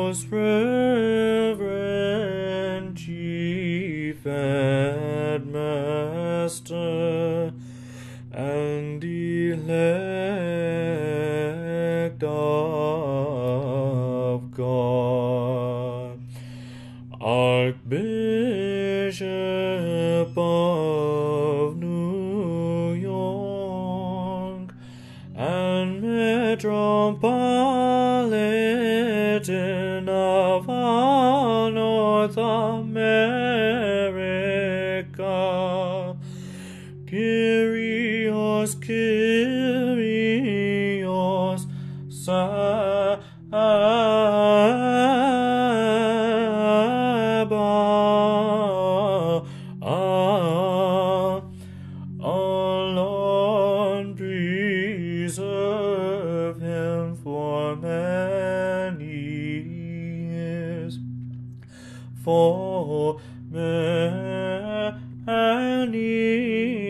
most reverend Chief and Master, and elect of God, Archbishop of New York, and Metropolitan of all North America, Kyrios, Kyrios, Saba, O Lord, preserve him for many years, for many